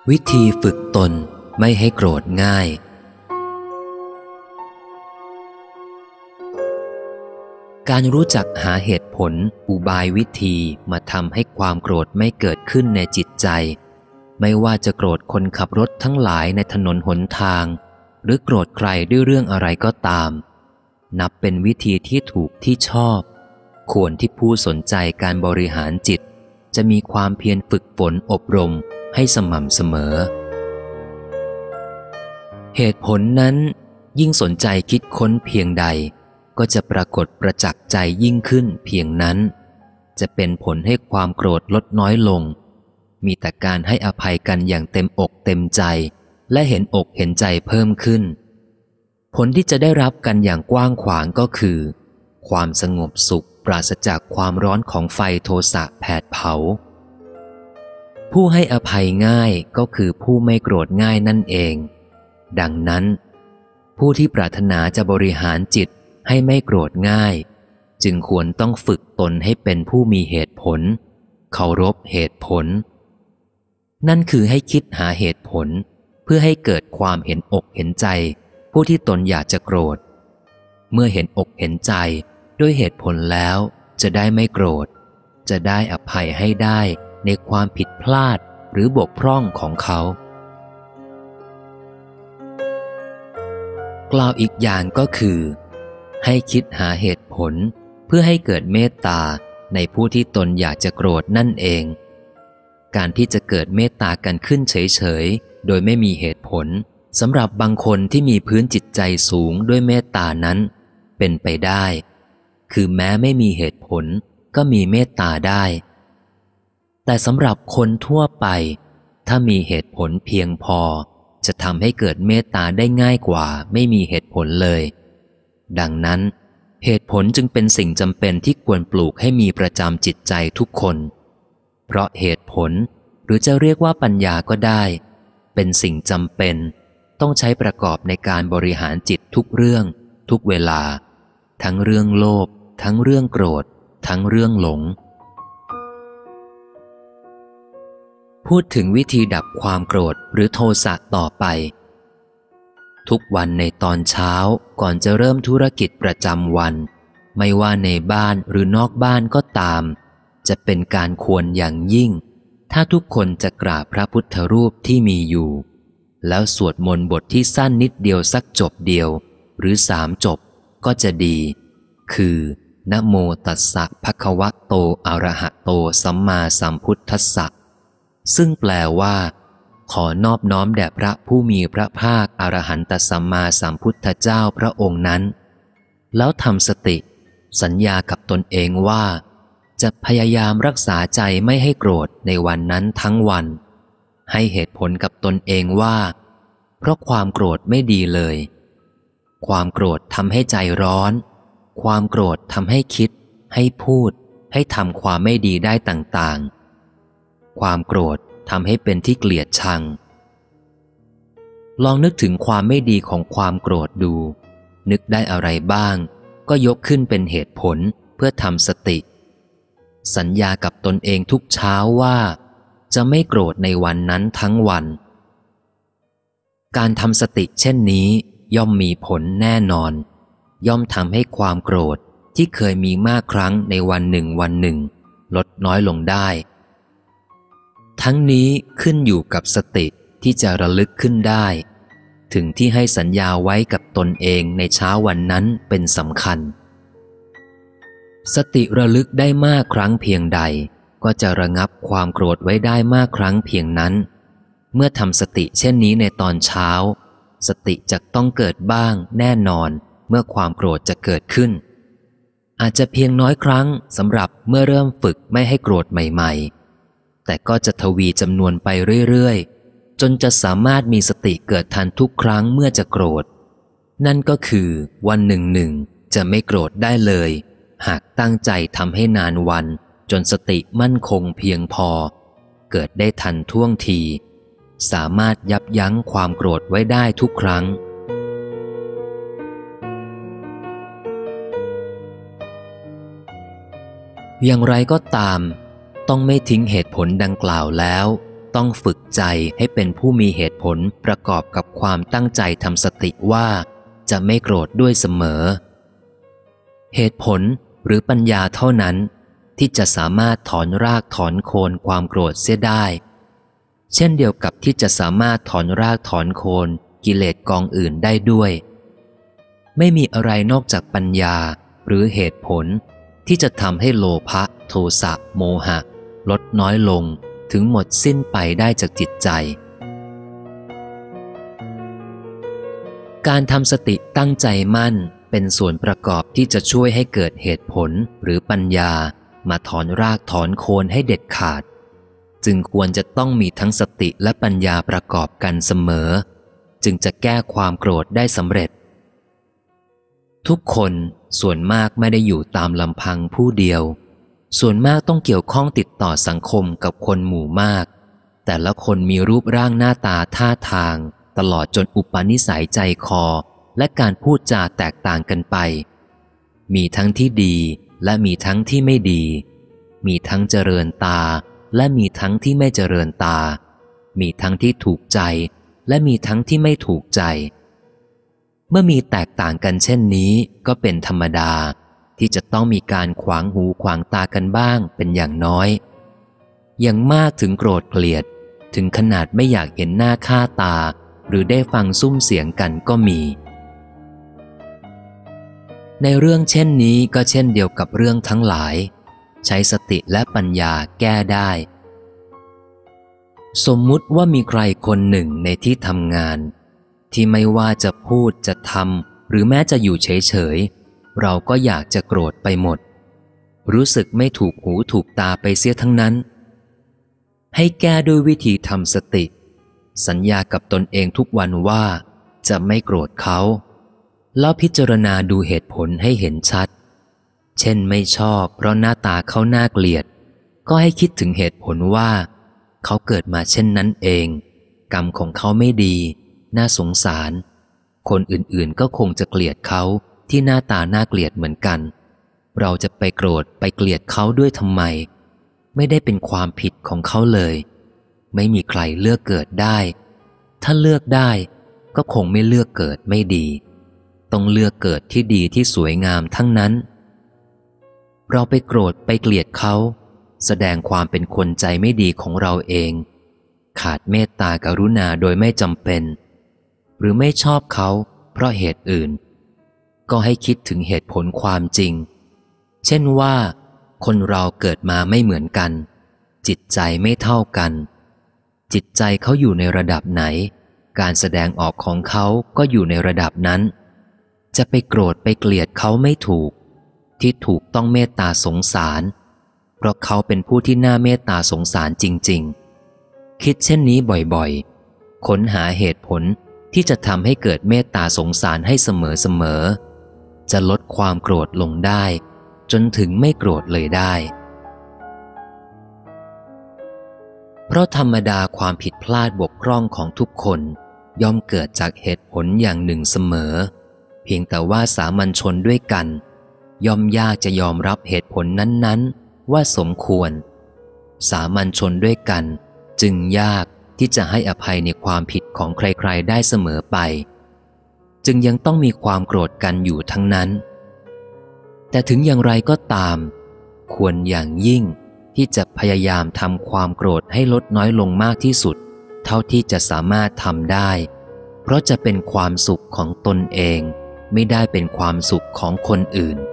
วิธีฝึกตนไม่ให้โกรธง่ายการรู้จักหาเหตุผลอุบายวิธีมาทำให้ความโกรธไม่เกิดขึ้นในจิตใจไม่ว่าจะโกรธคนขับรถทั้งหลายในถนนหนทางหรือโกรธใครด้วยเรื่องอะไรก็ตามนับเป็นวิธีที่ถูกที่ชอบควรที่ผู้สนใจการบริหารจิตจะมีความเพียรฝึกฝนอบรมให้สม่ำเสมอเหตุผลนั้นยิ่งสนใจคิดค้นเพียงใดก็จะปรากฏประจักษ์ใจยิ่งขึ้นเพียงนั้นจะเป็นผลให้ความโกรธลดน้อยลงมีแต่การให้อภัยกันอย่างเต็มอกเต็มใจและเห็นอกเห็นใจเพิ่มขึ้นผลที่จะได้รับกันอย่างกว้างขวางก็คือความสงบสุขปราศจากความร้อนของไฟโทสะแผดเผาผู้ให้อภัยง่ายก็คือผู้ไม่โกรธง่ายนั่นเองดังนั้นผู้ที่ปรารถนาจะบริหารจิตให้ไม่โกรธง่ายจึงควรต้องฝึกตนให้เป็นผู้มีเหตุผลเคารพเหตุผลนั่นคือให้คิดหาเหตุผลเพื่อให้เกิดความเห็นอกเห็นใจผู้ที่ตนอยากจะโกรธเมื่อเห็นอกเห็นใจด้วยเหตุผลแล้วจะได้ไม่โกรธจะได้อภัยให้ได้ในความผิดพลาดหรือบกพร่องของเขากล่าวอีกอย่างก็คือให้คิดหาเหตุผลเพื่อให้เกิดเมตตาในผู้ที่ตนอยากจะโกรธนั่นเองการที่จะเกิดเมตตากันขึ้นเฉยๆโดยไม่มีเหตุผลสำหรับบางคนที่มีพื้นจิตใจสูงด้วยเมตตานั้นเป็นไปได้คือแม้ไม่มีเหตุผลก็มีเมตตาได้แต่สำหรับคนทั่วไปถ้ามีเหตุผลเพียงพอจะทำให้เกิดเมตตาได้ง่ายกว่าไม่มีเหตุผลเลยดังนั้นเหตุผลจึงเป็นสิ่งจำเป็นที่ควรปลูกให้มีประจำจิตใจทุกคนเพราะเหตุผลหรือจะเรียกว่าปัญญาก็ได้เป็นสิ่งจำเป็นต้องใช้ประกอบในการบริหารจิตทุกเรื่องทุกเวลาทั้งเรื่องโลภทั้งเรื่องโกรธทั้งเรื่องหลงพูดถึงวิธีดับความโกรธหรือโทสะต่อไปทุกวันในตอนเช้าก่อนจะเริ่มธุรกิจประจำวันไม่ว่าในบ้านหรือนอกบ้านก็ตามจะเป็นการควรอย่างยิ่งถ้าทุกคนจะกราบพระพุทธรูปที่มีอยู่แล้วสวดมนต์บทที่สั้นนิดเดียวสักจบเดียวหรือ3 จบก็จะดีคือนะโมตัสสะภะคะวะโตอะระหะโตสัมมาสัมพุทธัสสะซึ่งแปลว่าขอนอบน้อมแด่พระผู้มีพระภาคอรหันตสัมมาสัมพุทธเจ้าพระองค์นั้นแล้วทำสติสัญญากับตนเองว่าจะพยายามรักษาใจไม่ให้โกรธในวันนั้นทั้งวันให้เหตุผลกับตนเองว่าเพราะความโกรธไม่ดีเลยความโกรธทำให้ใจร้อนความโกรธทำให้คิดให้พูดให้ทำความไม่ดีได้ต่างๆความโกรธทำให้เป็นที่เกลียดชังลองนึกถึงความไม่ดีของความโกรธดูนึกได้อะไรบ้างก็ยกขึ้นเป็นเหตุผลเพื่อทำสติสัญญากับตนเองทุกเช้าว่าจะไม่โกรธในวันนั้นทั้งวันการทำสติเช่นนี้ย่อมมีผลแน่นอนย่อมทำให้ความโกรธที่เคยมีมากครั้งในวันหนึ่งลดน้อยลงได้ทั้งนี้ขึ้นอยู่กับสติที่จะระลึกขึ้นได้ถึงที่ให้สัญญาไว้กับตนเองในเช้าวันนั้นเป็นสำคัญสติระลึกได้มากครั้งเพียงใดก็จะระงับความโกรธไว้ได้มากครั้งเพียงนั้นเมื่อทำสติเช่นนี้ในตอนเช้าสติจะต้องเกิดบ้างแน่นอนเมื่อความโกรธจะเกิดขึ้นอาจจะเพียงน้อยครั้งสำหรับเมื่อเริ่มฝึกไม่ให้โกรธใหม่ๆแต่ก็จะทวีจำนวนไปเรื่อยๆจนจะสามารถมีสติเกิดทันทุกครั้งเมื่อจะโกรธนั่นก็คือวันหนึ่งจะไม่โกรธได้เลยหากตั้งใจทำให้นานวันจนสติมั่นคงเพียงพอเกิดได้ทันท่วงทีสามารถยับยั้งความโกรธไว้ได้ทุกครั้งอย่างไรก็ตามต้องไม่ทิ้งเหตุผลดังกล่าวแล้วต้องฝึกใจให้เป็นผู้มีเหตุผลประกอบกับความตั้งใจทำสติว่าจะไม่โกรธด้วยเสมอเหตุผลหรือปัญญาเท่านั้นที่จะสามารถถอนรากถอนโคนความโกรธเสียได้เช่นเดียวกับที่จะสามารถถอนรากถอนโคนกิเลสกองอื่นได้ด้วยไม่มีอะไรนอกจากปัญญาหรือเหตุผลที่จะทำให้โลภะโทสะโมหะลดน้อยลงถึงหมดสิ้นไปได้จากจิตใจการทำสติตั้งใจมั่นเป็นส่วนประกอบที่จะช่วยให้เกิดเหตุผลหรือปัญญามาถอนรากถอนโคนให้เด็ดขาดจึงควรจะต้องมีทั้งสติและปัญญาประกอบกันเสมอจึงจะแก้ความโกรธได้สำเร็จทุกคนส่วนมากไม่ได้อยู่ตามลำพังผู้เดียวส่วนมากต้องเกี่ยวข้องติดต่อสังคมกับคนหมู่มากแต่ละคนมีรูปร่างหน้าตาท่าทางตลอดจนอุปนิสัยใจคอและการพูดจาแตกต่างกันไปมีทั้งที่ดีและมีทั้งที่ไม่ดีมีทั้งเจริญตาและมีทั้งที่ไม่เจริญตามีทั้งที่ถูกใจและมีทั้งที่ไม่ถูกใจเมื่อมีแตกต่างกันเช่นนี้ก็เป็นธรรมดาที่จะต้องมีการขวางหูขวางตากันบ้างเป็นอย่างน้อยอย่างมากถึงโกรธเกลียดถึงขนาดไม่อยากเห็นหน้าค่าตาหรือได้ฟังซุ้มเสียงกันก็มีในเรื่องเช่นนี้ก็เช่นเดียวกับเรื่องทั้งหลายใช้สติและปัญญาแก้ได้สมมุติว่ามีใครคนหนึ่งในที่ทำงานที่ไม่ว่าจะพูดจะทำหรือแม้จะอยู่เฉยๆเราก็อยากจะโกรธไปหมดรู้สึกไม่ถูกหูถูกตาไปเสียทั้งนั้นให้แก้ด้วยวิธีทำสติสัญญากับตนเองทุกวันว่าจะไม่โกรธเขาแล้วพิจารณาดูเหตุผลให้เห็นชัดเช่นไม่ชอบเพราะหน้าตาเขาน่าเกลียดก็ให้คิดถึงเหตุผลว่าเขาเกิดมาเช่นนั้นเองกรรมของเขาไม่ดีน่าสงสารคนอื่นๆก็คงจะเกลียดเขาที่หน้าตาน่าเกลียดเหมือนกันเราจะไปโกรธไปเกลียดเขาด้วยทำไมไม่ได้เป็นความผิดของเขาเลยไม่มีใครเลือกเกิดได้ถ้าเลือกได้ก็คงไม่เลือกเกิดไม่ดีต้องเลือกเกิดที่ดีที่สวยงามทั้งนั้นเราไปโกรธไปเกลียดเขาแสดงความเป็นคนใจไม่ดีของเราเองขาดเมตตากรุณาโดยไม่จำเป็นหรือไม่ชอบเขาเพราะเหตุอื่นก็ให้คิดถึงเหตุผลความจริงเช่นว่าคนเราเกิดมาไม่เหมือนกันจิตใจไม่เท่ากันจิตใจเขาอยู่ในระดับไหนการแสดงออกของเขาก็อยู่ในระดับนั้นจะไปโกรธไปเกลียดเขาไม่ถูกที่ถูกต้องเมตตาสงสารเพราะเขาเป็นผู้ที่น่าเมตตาสงสารจริงๆคิดเช่นนี้บ่อยๆค้นหาเหตุผลที่จะทำให้เกิดเมตตาสงสารให้เสมอๆจะลดความโกรธลงได้จนถึงไม่โกรธเลยได้เพราะธรรมดาความผิดพลาดบกพร่องของทุกคนย่อมเกิดจากเหตุผลอย่างหนึ่งเสมอเพียงแต่ว่าสามัญชนด้วยกันย่อมยากจะยอมรับเหตุผลนั้นๆว่าสมควรสามัญชนด้วยกันจึงยากที่จะให้อภัยในความผิดของใครๆได้เสมอไปจึงยังต้องมีความโกรธกันอยู่ทั้งนั้นแต่ถึงอย่างไรก็ตามควรอย่างยิ่งที่จะพยายามทำความโกรธให้ลดน้อยลงมากที่สุดเท่าที่จะสามารถทำได้เพราะจะเป็นความสุขของตนเองไม่ได้เป็นความสุขของคนอื่น